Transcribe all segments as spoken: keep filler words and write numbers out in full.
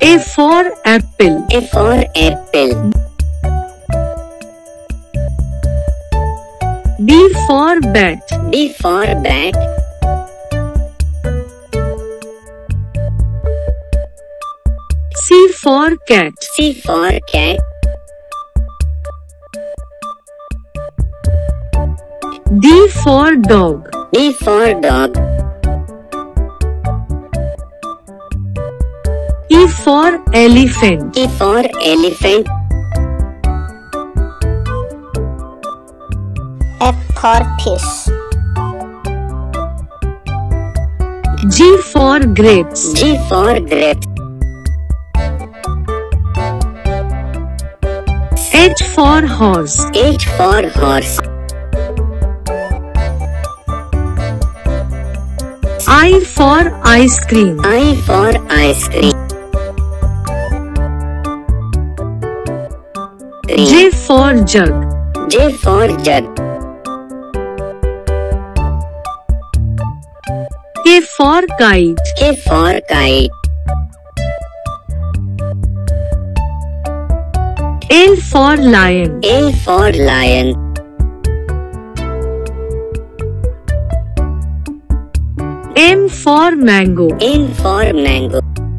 A for apple. A for apple. B for bat. B for bat. C for cat. C for cat. D for dog. D for dog. E for elephant. E for elephant. F for fish. G for grapes. G for grapes. H for horse. H for horse. I for ice cream. I for ice cream. J for jug. J for jug. K for kite. K for kite. L for lion. L for lion. M for mango. M for mango.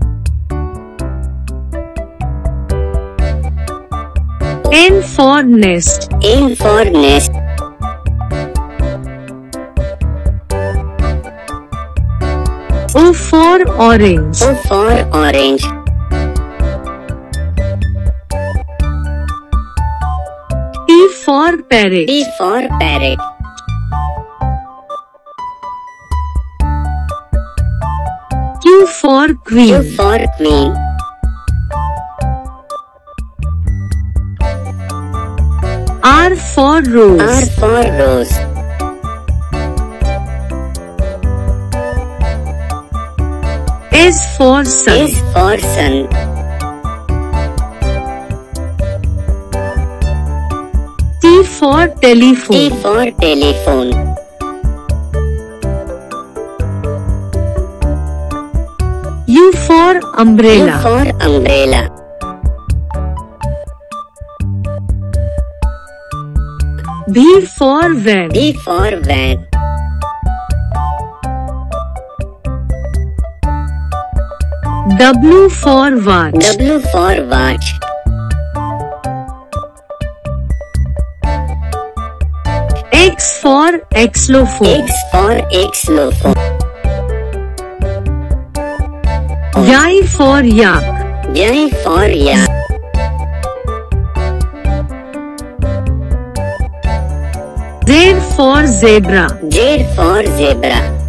N for nest. N for nest. O for orange. O for orange. P for parrot. P for parrot. Q for queen. Q for queen. R for rose. R for rose. S for sun. S for sun. T for telephone. T for telephone. U for umbrella. U for umbrella. V for van. V for van. W for watch. W for watch. X for xylophone. X for xylophone. Y for yak. Y for yak. Z for zebra. Z for zebra.